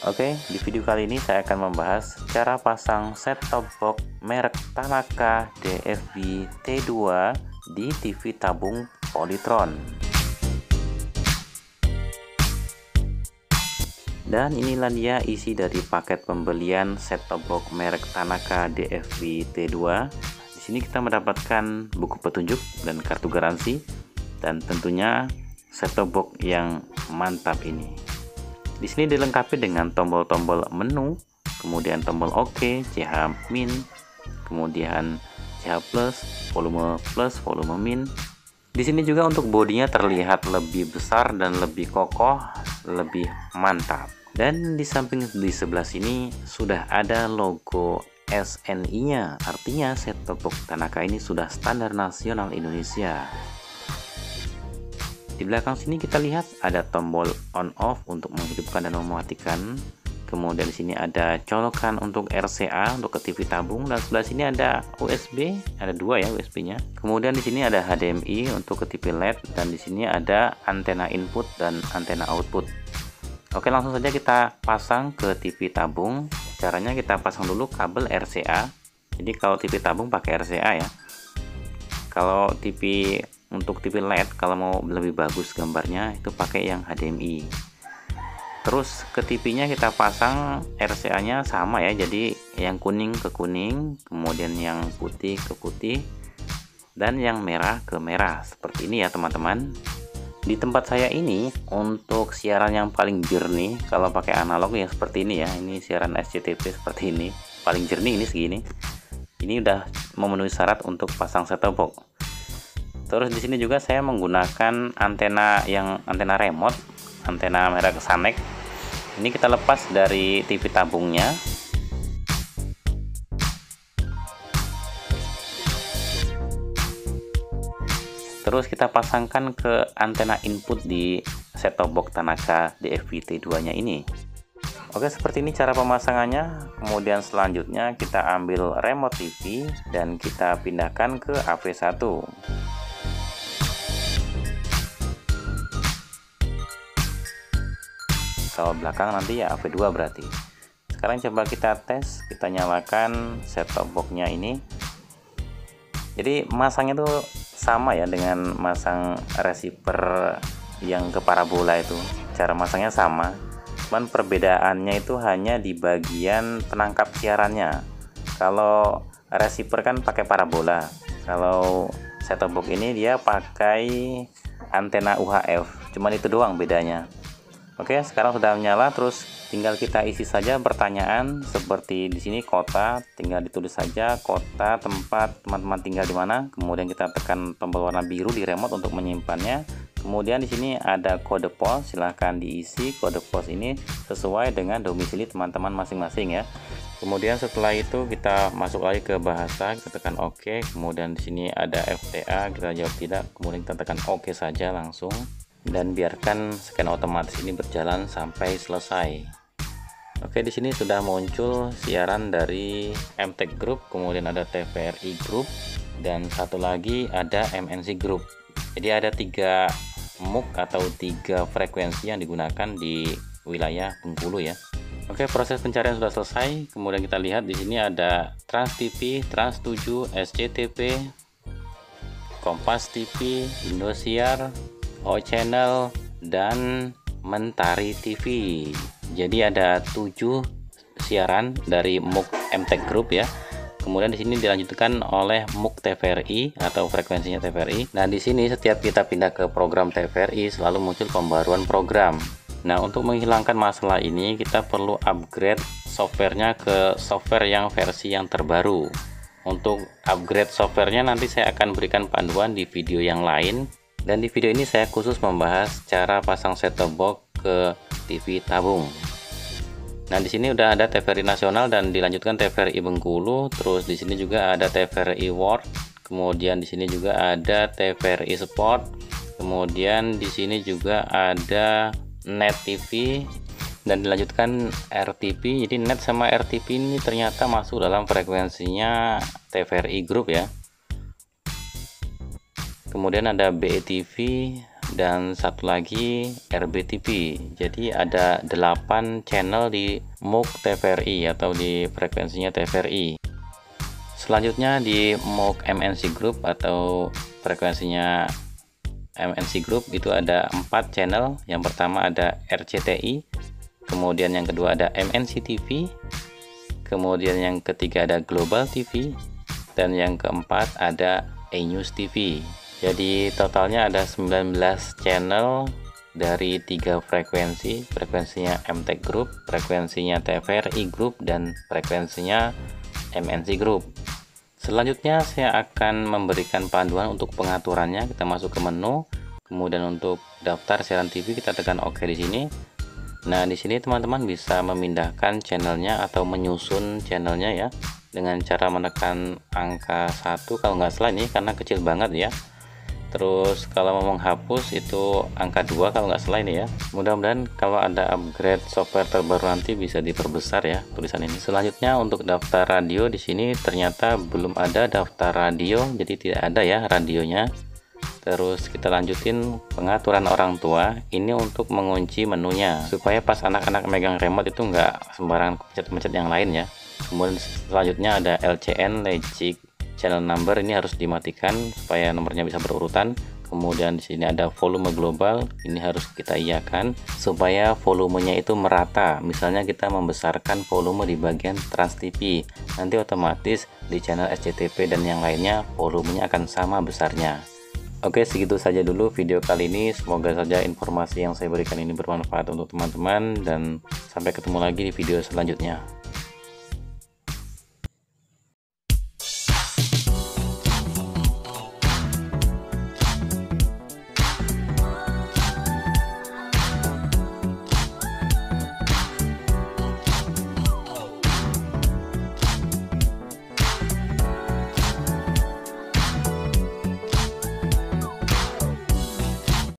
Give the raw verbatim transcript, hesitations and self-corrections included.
Oke, di video kali ini saya akan membahas cara pasang set-top box merek Tanaka D F B T dua di T V tabung Polytron. Dan inilah dia isi dari paket pembelian set-top box merek Tanaka D F B T dua. Di sini kita mendapatkan buku petunjuk dan kartu garansi, dan tentunya set-top box yang mantap ini. Di sini dilengkapi dengan tombol-tombol menu, kemudian tombol OK, C H min, kemudian C H plus, volume plus, volume min. Di sini juga untuk bodinya terlihat lebih besar dan lebih kokoh, lebih mantap. Dan di samping di sebelah sini sudah ada logo S N I-nya, artinya set-top box Tanaka ini sudah standar nasional Indonesia. Di belakang sini kita lihat ada tombol on off untuk menghidupkan dan mematikan. Kemudian di sini ada colokan untuk R C A untuk ke T V tabung, dan sebelah sini ada U S B, ada dua ya U S B-nya. Kemudian di sini ada H D M I untuk ke T V L E D, dan di sini ada antena input dan antena output. Oke, langsung saja kita pasang ke T V tabung. Caranya kita pasang dulu kabel R C A. Jadi kalau T V tabung pakai R C A ya. Kalau T V untuk T V L E D, kalau mau lebih bagus gambarnya, itu pakai yang H D M I. Terus ke T V-nya kita pasang R C A-nya sama ya, jadi yang kuning ke kuning, kemudian yang putih ke putih, dan yang merah ke merah. Seperti ini ya teman-teman. Di tempat saya ini untuk siaran yang paling jernih, kalau pakai analog ya seperti ini ya. Ini siaran S C T V seperti ini, paling jernih ini segini. Ini udah memenuhi syarat untuk pasang set-top box. Terus di sini juga saya menggunakan antena yang antena remote, antena merek Sanek. Ini kita lepas dari T V tabungnya. Terus kita pasangkan ke antena input di set-top box Tanaka D F B T dua-nya ini. Oke, seperti ini cara pemasangannya. Kemudian selanjutnya kita ambil remote T V dan kita pindahkan ke A V satu. Kalau belakang nanti ya A V dua berarti. Sekarang coba kita tes, kita nyalakan set-top box-nya ini. Jadi masangnya tuh sama ya dengan masang receiver yang ke parabola itu. Cara masangnya sama, cuman perbedaannya itu hanya di bagian penangkap siarannya. Kalau receiver kan pakai parabola, kalau set-top box ini dia pakai antena U H F. Cuman itu doang bedanya. Oke, sekarang sudah menyala, terus tinggal kita isi saja pertanyaan seperti di sini kota, tinggal ditulis saja kota, tempat teman-teman tinggal di mana. Kemudian kita tekan tombol warna biru di remote untuk menyimpannya. Kemudian di sini ada kode pos, silahkan diisi kode pos ini sesuai dengan domisili teman-teman masing-masing ya. Kemudian setelah itu kita masuk lagi ke bahasa, kita tekan OK. Kemudian di sini ada F T A, kita jawab tidak. Kemudian kita tekan OK saja langsung. Dan biarkan scan otomatis ini berjalan sampai selesai. Oke, di sini sudah muncul siaran dari M T E C Group, kemudian ada T V R I Group, dan satu lagi ada M N C Group. Jadi ada tiga M U K atau tiga frekuensi yang digunakan di wilayah Bengkulu ya. Oke, proses pencarian sudah selesai. Kemudian kita lihat di sini ada Trans T V, Trans tujuh, S C T V, Kompas T V, Indosiar, O Channel, dan Mentari T V. Jadi ada tujuh siaran dari M U K M T E C Group ya. Kemudian di sini dilanjutkan oleh M U K T V R I atau frekuensinya T V R I. Nah, di sini setiap kita pindah ke program T V R I selalu muncul pembaruan program. Nah, untuk menghilangkan masalah ini kita perlu upgrade softwarenya ke software yang versi yang terbaru. Untuk upgrade softwarenya nanti saya akan berikan panduan di video yang lain. Dan di video ini saya khusus membahas cara pasang set-top box ke T V tabung. Nah, di sini udah ada T V R I nasional dan dilanjutkan T V R I Bengkulu, terus di sini juga ada T V R I World, kemudian di sini juga ada T V R I Sport, kemudian di sini juga ada Net T V, dan dilanjutkan R T P. Jadi Net sama R T P ini ternyata masuk dalam frekuensinya T V R I Group ya. Kemudian ada B E T V, dan satu lagi R B T V. Jadi ada delapan channel di M U K T V R I atau di frekuensinya T V R I. Selanjutnya di M U K M N C Group atau frekuensinya M N C Group itu ada empat channel. Yang pertama ada R C T I, kemudian yang kedua ada M N C T V, kemudian yang ketiga ada Global T V, dan yang keempat ada E News T V. Jadi totalnya ada sembilan belas channel dari tiga frekuensi, frekuensinya M T E C Group, frekuensinya T V R I Group, dan frekuensinya M N C Group. Selanjutnya saya akan memberikan panduan untuk pengaturannya. Kita masuk ke menu, kemudian untuk daftar siaran T V kita tekan OK di sini. Nah, di sini teman-teman bisa memindahkan channelnya atau menyusun channelnya ya dengan cara menekan angka satu kalau nggak salah ini, karena kecil banget ya. Terus kalau mau menghapus itu angka dua kalau nggak salah ini ya. Mudah-mudahan kalau ada upgrade software terbaru nanti bisa diperbesar ya tulisan ini. Selanjutnya untuk daftar radio, di sini ternyata belum ada daftar radio, jadi tidak ada ya radionya. Terus kita lanjutin pengaturan orang tua. Ini untuk mengunci menunya supaya pas anak-anak megang remote itu nggak sembarangan pencet-pencet yang lain ya. Kemudian selanjutnya ada L C N Logic Channel Number, ini harus dimatikan supaya nomornya bisa berurutan. Kemudian di sini ada volume global, ini harus kita iakan supaya volumenya itu merata. Misalnya kita membesarkan volume di bagian Trans T V, nanti otomatis di channel S C T V dan yang lainnya volumenya akan sama besarnya. Oke, segitu saja dulu video kali ini. Semoga saja informasi yang saya berikan ini bermanfaat untuk teman-teman, dan sampai ketemu lagi di video selanjutnya.